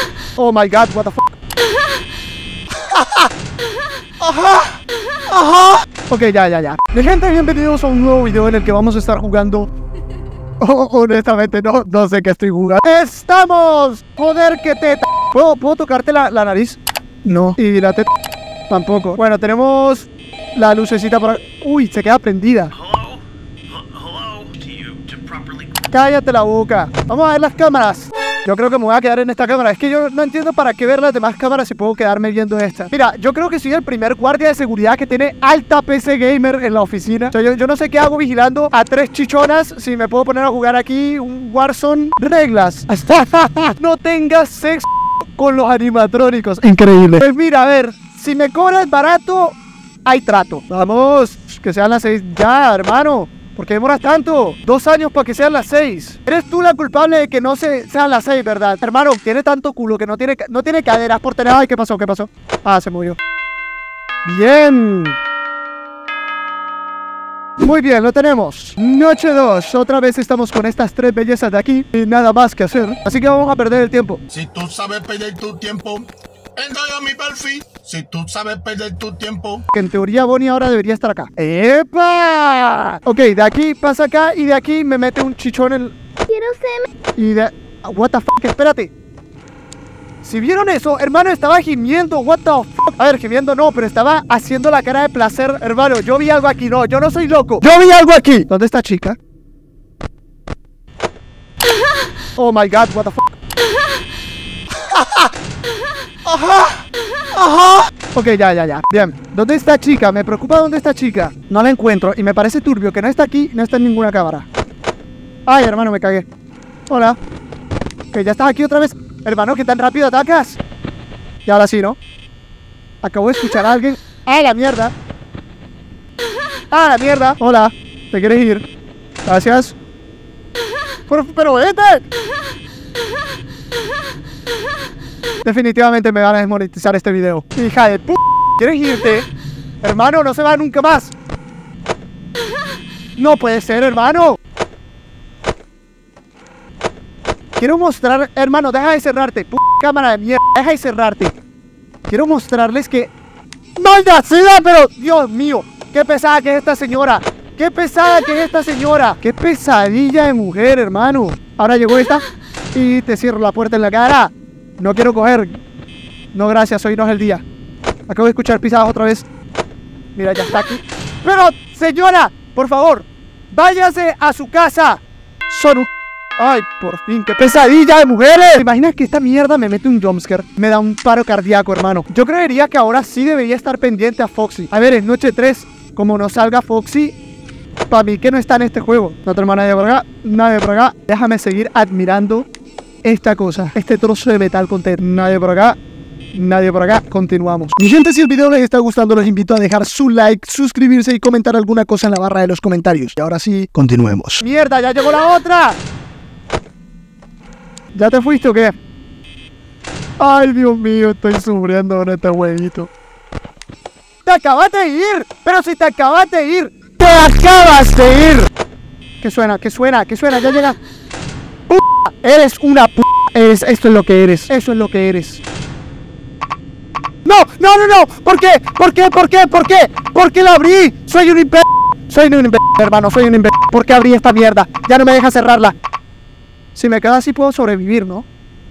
Oh my god, what the fuck. Ajá. Ajá. Ok, ya. Mi gente, bienvenidos a un nuevo video en el que vamos a estar jugando. Honestamente, no sé qué estoy jugando. ¡Estamos! Joder, qué teta. ¿Puedo tocarte la nariz? No. Y la teta tampoco. Bueno, tenemos la lucecita por ahí. Uy, se queda prendida. Cállate la boca. Vamos a ver las cámaras. Yo creo que me voy a quedar en esta cámara. Es que yo no entiendo para qué ver las demás cámaras si puedo quedarme viendo esta. Mira, yo creo que soy el primer guardia de seguridad que tiene alta PC gamer en la oficina. O sea, yo no sé qué hago vigilando a 3 chichonas si me puedo poner a jugar aquí un Warzone. Reglas. No tengas sexo con los animatrónicos. Increíble. Pues mira, a ver, si me cobras barato, hay trato. Vamos, que sean las 6 ya, hermano. ¿Por qué demoras tanto? 2 años para que sean las 6. Eres tú la culpable de que no sean las 6, ¿verdad? Hermano, tiene tanto culo que no tiene caderas por tener... Ay, ¿qué pasó? Ah, se movió. Bien. Muy bien, lo tenemos. Noche 2. Otra vez estamos con estas 3 bellezas de aquí y nada más que hacer. Así que vamos a perder el tiempo. Si tú sabes perder tu tiempo, entra a mi perfil. Si tú sabes perder tu tiempo. Que en teoría Bonnie ahora debería estar acá. ¡Epa! Ok, de aquí pasa acá y de aquí me mete un chichón en... Quiero ser... Y de... What the fuck, espérate. Si vieron eso, hermano, estaba gimiendo. What the fuck. A ver, gimiendo no, pero estaba haciendo la cara de placer. Hermano, yo vi algo aquí. No, yo no soy loco. Yo vi algo aquí. ¿Dónde está chica? Oh my god, what the fuck. Ajá. Ok, ya. Bien, ¿dónde está chica? Me preocupa dónde está chica. No la encuentro y me parece turbio que no está aquí, no está en ninguna cámara. Ay, hermano, me cagué. Hola. Ok, ya estás aquí otra vez. Hermano, ¿qué tan rápido atacas? Y ahora sí, ¿no? Acabo de escuchar a alguien. ¡Ah, la mierda! ¡Ah, la mierda! Hola, ¿te quieres ir? Gracias. Pero vete. Definitivamente me van a desmonetizar este video. Hija de p***. ¿Quieres irte? Hermano, no se va nunca más. No puede ser, hermano. Quiero mostrar... Hermano, deja de cerrarte. P*** cámara de mierda. Deja de cerrarte. Quiero mostrarles que... ¡Maldad sea! Pero, Dios mío. Qué pesada que es esta señora. Qué pesada que es esta señora. Qué pesadilla de mujer, hermano. Ahora llegó esta. Y te cierro la puerta en la cara. No quiero coger. No, gracias, hoy no es el día. Acabo de escuchar pisadas otra vez. Mira, ya está aquí. Pero, señora, por favor, váyase a su casa. Son un... Ay, por fin, qué pesadilla de mujeres. ¿Te imaginas que esta mierda me mete un jumpscare? Me da un paro cardíaco, hermano. Yo creería que ahora sí debería estar pendiente a Foxy. A ver, es noche 3. Como no salga Foxy, para mí que no está en este juego. No tenemos nadie por acá, nadie por acá. Déjame seguir admirando esta cosa, este trozo de metal con teta. Nadie por acá, nadie por acá. Continuamos. Mi gente, si el video les está gustando, los invito a dejar su like, suscribirse y comentar alguna cosa en la barra de los comentarios. Y ahora sí, continuemos. ¡Mierda! ¡Ya llegó la otra! ¿Ya te fuiste o qué? Ay, Dios mío, estoy sufriendo con este huevito. ¡Te acabas de ir! ¡Pero si te acabas de ir! ¡Te acabas de ir! ¿Qué suena? Ya llega. Eres una p***. Esto es lo que eres. Eso es lo que eres. ¡No! ¿Por qué? ¿Por qué la abrí? Soy un imbécil. Hermano, soy un imbécil. ¿Por qué abrí esta mierda? Ya no me deja cerrarla. Si me quedo así puedo sobrevivir, ¿no?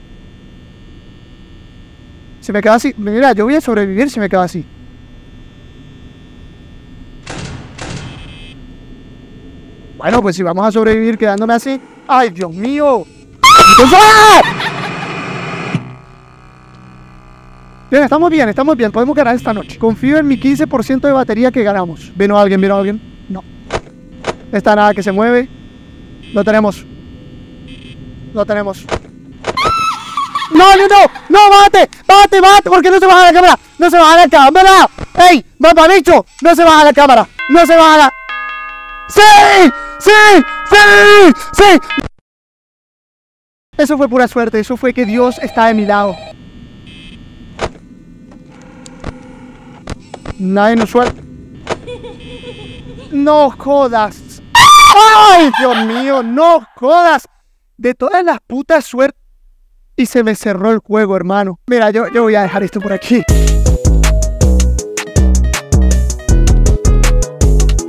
Si me quedo así... Mira, yo voy a sobrevivir si me quedo así. Bueno, pues si vamos a sobrevivir quedándome así... ¡Ay, Dios mío! ¡Ah! Bien, estamos bien, podemos ganar esta noche. Confío en mi 15% de batería que ganamos. ¿Vino alguien? No. No está nada que se mueve. Lo tenemos. No, bájate, ¿por qué no se baja la cámara? ¡Ey, mamabicho! No se baja la cámara, ¡Sí! Eso fue pura suerte, eso fue que Dios está de mi lado. Nadie nos suelta. No jodas. ¡Ay, Dios mío! No jodas. De todas las putas suertes. y se me cerró el juego, hermano. Mira, yo voy a dejar esto por aquí.